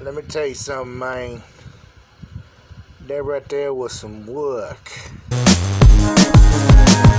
Let me tell you something, man. That right there was some work.